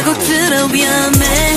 꼭 들어 위험해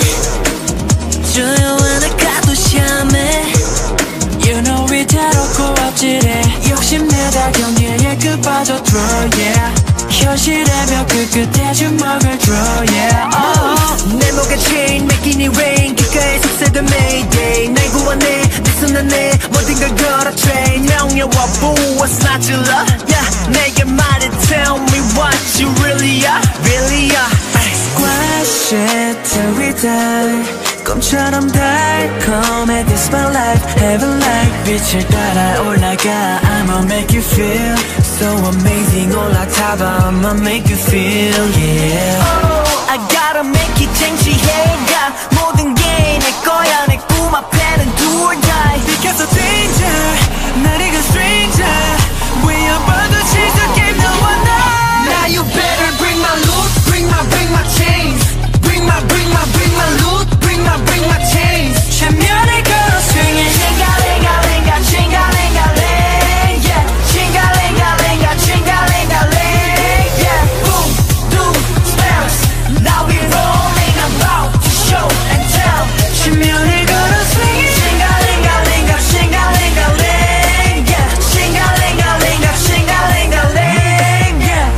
조용한 가도 샴해 You know 위태롭고 앞질해 욕심내다 경계에 끝빠져 draw yeah 현실의 벽 끝에 주먹을 draw yeah 내 목에 chain 맥기니 rain 귓가에 속삭여 mayday 날 구원해 내 손 안에 모든 걸 걸어 train 명예와 부와 질러 yeah 내게 말해 tell me what you really are really are Squash it till we die 꿈처럼 달콤해 This my life Heaven like 빛을 따라 올라가 I'ma make you feel So amazing 올라타봐 I'ma make you feel yeah Oh I gotta make it 쟁취해가 모든 게 내 거야 내 꿈 앞에는 do or die Because of danger 날 이건 stranger 위험봐도 지속 게임 너와 나 Now you better bring my loot bring my chains bring my loot bring my chains 전면에 걸어 swing it Chinga linga linga chinga linga ling yeah chinga linga linga chinga linga ling yeah boom doom spells now we rolling about to show and tell 전면에 걸어 swing it Chinga linga linga chinga linga ling yeah chinga linga linga chinga linga ling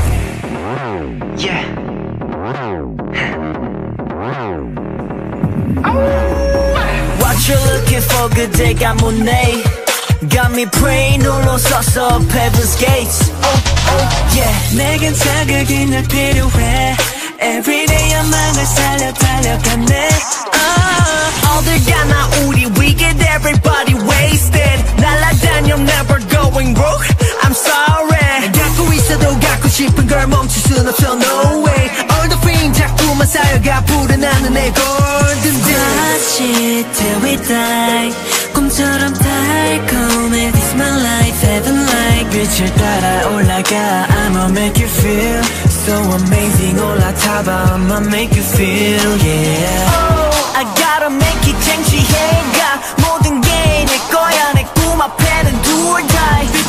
yeah What you looking for 그대가 뭐네 Got me praying 홀로서서 Pebbles Gates Oh yeah 내겐 자극이 늘 필요해 Everyday 연망을 살려 달려가네 어딜 가나 우리 We get everybody wasted 날아다녀 never going broke I'm sorry 갖고 있어도 갖고 싶은 걸 멈출 순 없어 No way All the fame 자꾸만 쌓여가 불어나는 내 golden Touch it till we die 꿈처럼 달콤해 This my life heaven like 빛을 따라 올라가 I'ma make you feel So amazing 올라타봐 I'ma make you feel yeah Oh I gotta make it 쟁취해가 모든 게 내 거야 내 꿈 앞에는 do or die